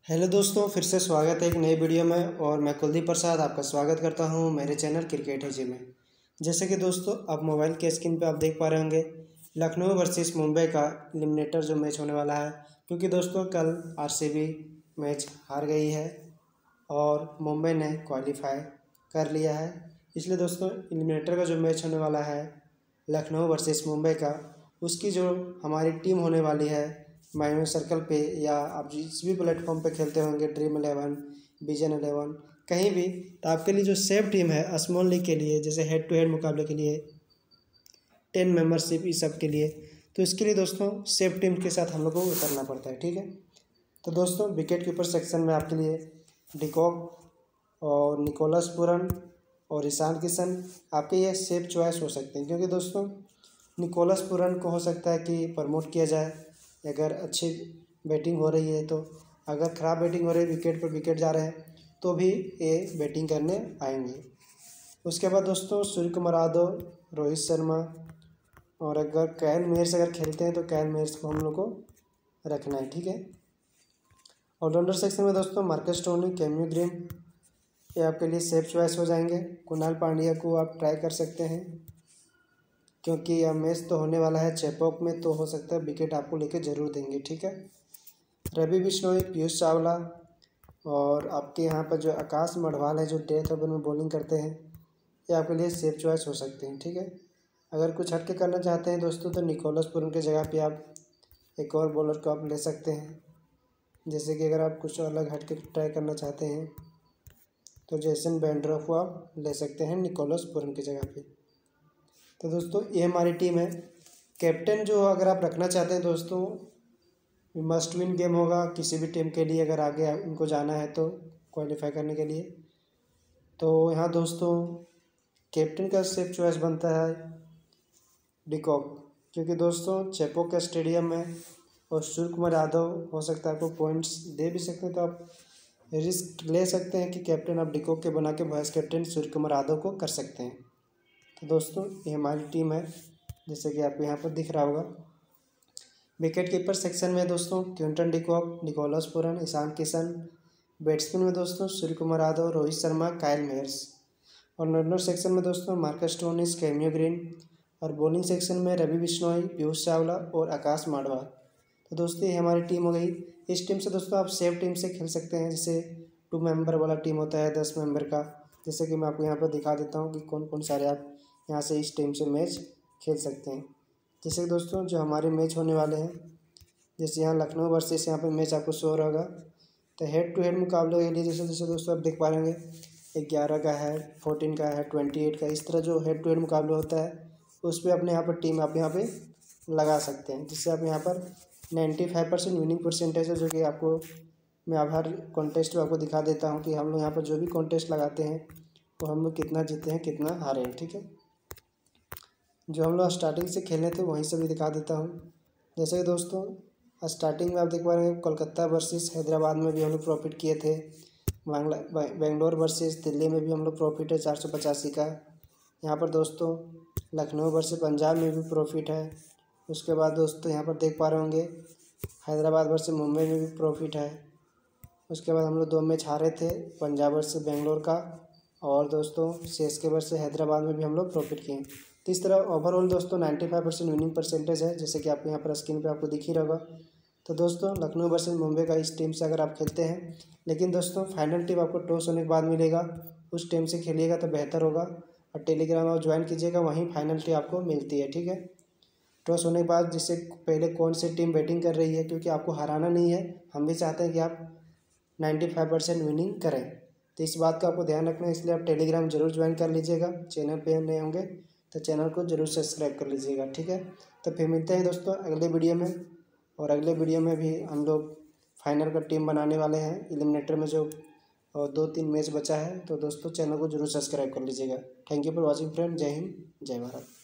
Hello दोस्तों, फिर से स्वागत है एक नई वीडियो में। और मैं कुलदीप प्रसाद आपका स्वागत करता हूं मेरे चैनल क्रिकेट है जी में। जैसे कि दोस्तों आप मोबाइल के स्क्रीन पे आप देख पा रहे होंगे लखनऊ वर्सेस मुंबई का एलिमिनेटर जो मैच होने वाला है। क्योंकि दोस्तों कल आरसीबी मैच हार गई है और मुंबई ने क्वालिफाई कर लिया है। इसलिए दोस्तों एलिमिनेटर का जो मैच होने वाला है लखनऊ वर्सेस मुंबई का, उसकी जो हमारी टीम होने वाली है माई सर्कल पे या आप जिस भी प्लेटफॉर्म पे खेलते होंगे, ड्रीम 11, विजन 11, कहीं भी, तो आपके लिए जो सेफ टीम है स्मॉल लीग के लिए, जैसे हेड टू हेड मुकाबले के लिए 10 मेंबरशिप इस सब के लिए, तो इसके लिए दोस्तों सेफ टीम के साथ हम लोग को उतरना पड़ता है। ठीक है, तो दोस्तों विकेट कीपर सेक्शन में आपके लिए डिकॉक और निकोलस पूरन और ईशान किशन आपके ये सेफ चॉइस हो सकते हैं। क्योंकि दोस्तों निकोलस पूरन को हो सकता है कि प्रमोट किया जाए अगर अच्छी बैटिंग हो रही है, तो अगर ख़राब बैटिंग हो रही है, विकेट पर विकेट जा रहे हैं, तो भी ये बैटिंग करने आएंगे। उसके बाद दोस्तों सूर्य कुमार यादव, रोहित शर्मा और अगर काइल मेयर्स अगर खेलते हैं तो काइल मेयर्स को हम लोग को रखना है। ठीक है, ऑलराउंडर सेक्शन में दोस्तों मार्कस स्टोनी, कैमियो ग्रीन ये आपके लिए सेफ चॉइस हो जाएंगे। कुणाल पांड्या को आप ट्राई कर सकते हैं क्योंकि यह मैच तो होने वाला है चेपॉक में, तो हो सकता है विकेट आपको लेके ज़रूर देंगे। ठीक है, रवि बिश्नोई, पीयूष चावला और आपके यहाँ पर जो आकाश मढ़वाल है जो डेथ ओवर में बॉलिंग करते हैं, ये आपके लिए सेफ चॉइस हो सकते हैं। ठीक है, अगर कुछ हट के करना चाहते हैं दोस्तों तो निकोलस पूरन की जगह पे आप एक और बॉलर को आप ले सकते हैं। जैसे कि अगर आप कुछ अलग हट के ट्राई करना चाहते हैं तो जेसन बेंड्रॉफ को आप ले सकते हैं निकोलस पूरन की जगह पे। तो दोस्तों ये हमारी टीम है। कैप्टन जो अगर आप रखना चाहते हैं दोस्तों, मस्ट विन गेम होगा किसी भी टीम के लिए अगर आगे उनको जाना है तो क्वालिफाई करने के लिए। तो यहाँ दोस्तों कैप्टन का सेफ चॉइस बनता है डिकॉक, क्योंकि दोस्तों चेपॉक का स्टेडियम में और सूर्य कुमार यादव हो सकता है आपको पॉइंट्स दे भी सकते हैं, तो आप रिस्क ले सकते हैं कि कैप्टन आप डिकॉक के बना के vice captain Suryakumar Yadav को कर सकते हैं। तो दोस्तों ये हमारी टीम है जैसे कि आपको यहाँ पर दिख रहा होगा। विकेट कीपर सेक्शन में दोस्तों Quinton de Kock, Nicholas Pooran, Ishan Kishan. Batsman में दोस्तों Suryakumar Yadav, Rohit Sharma, Kyle Mayers. और ऑलराउंडर सेक्शन में दोस्तों मार्कस स्टोनिस, कैमियो ग्रीन। और बॉलिंग सेक्शन में रवि बिश्नोई, पीयूष चावला और आकाश मढ़वाल। तो दोस्तों ये हमारी टीम हो गई। इस टीम से दोस्तों आप सेफ टीम से खेल सकते हैं, जैसे 2 मेंबर वाला टीम होता है 10 मेंबर का। जैसे कि मैं आपको यहाँ पर दिखा देता हूँ कि कौन कौन सारे आप यहाँ से इस टीम से मैच खेल सकते हैं। जैसे कि दोस्तों जो हमारे मैच होने वाले हैं, जैसे यहाँ लखनऊ वर्सेस यहाँ पे मैच आपको शो होगा, तो हेड टू हेड मुकाबले के लिए जैसे जैसे दोस्तों आप देख पा रहे होंगे 11 का है, 14 का है, 28 का, इस तरह जो हेड टू हेड मुकाबला होता है उस पर अपने यहाँ पर टीम आप यहाँ पे लगा सकते हैं, जिससे आप यहाँ पर 95% विनिंग परसेंटेज है, जो कि आपको मैं अब हर कॉन्टेस्ट में आपको दिखा देता हूँ कि हम लोग यहाँ पर जो भी कॉन्टेस्ट लगाते हैं तो हम लोग कितना जीते हैं कितना हारे हैं। ठीक है, जो हम लोग स्टार्टिंग से खेले थे वहीं से भी दिखा देता हूँ। जैसे कि दोस्तों स्टार्टिंग में आप देख पा रहे हैं कोलकाता वर्सेस हैदराबाद में भी हम लोग प्रॉफिट किए थे, बेंगलोर वर्सेस दिल्ली में भी हम लोग प्रॉफिट है 485 का। यहाँ पर दोस्तों लखनऊ वर्सेस पंजाब में भी प्रॉफिट है। उसके बाद दोस्तों यहाँ पर देख पा रहे होंगे हैदराबाद वर्सेस मुंबई में भी प्रॉफिट है। उसके बाद हम लोग 2 मैच हारे थे, पंजाब वर्सेस बेंगलोर का और दोस्तों सीएसके वर्सेस हैदराबाद में भी हम लोग प्रॉफिट किए। तो इस तरह ओवरऑल दोस्तों 95% विनिंग परसेंटेज है, जैसे कि आपको यहाँ पर स्क्रीन पे आपको दिख ही रहेगा। तो दोस्तों लखनऊ वर्सेस मुंबई का इस टीम से अगर आप खेलते हैं, लेकिन दोस्तों फाइनल टीम आपको टॉस होने के बाद मिलेगा, उस टीम से खेलिएगा तो बेहतर होगा। और टेलीग्राम आप ज्वाइन कीजिएगा, वहीं फाइनल टीम आपको मिलती है। ठीक है, टॉस होने के बाद जिससे पहले कौन सी टीम बैटिंग कर रही है, क्योंकि आपको हराना नहीं है, हम भी चाहते हैं कि आप 95% विनिंग करें। तो इस बात का आपको ध्यान रखना है, इसलिए आप टेलीग्राम जरूर ज्वाइन कर लीजिएगा। चैनल पे नए होंगे तो चैनल को जरूर सब्सक्राइब कर लीजिएगा। ठीक है, तो फिर मिलते हैं दोस्तों अगले वीडियो में। और अगले वीडियो में भी हम लोग फाइनल का टीम बनाने वाले हैं एलिमिनेटर में, जो 2-3 मैच बचा है। तो दोस्तों चैनल को जरूर सब्सक्राइब कर लीजिएगा। Thank you for watching friend. जय हिंद, जय भारत।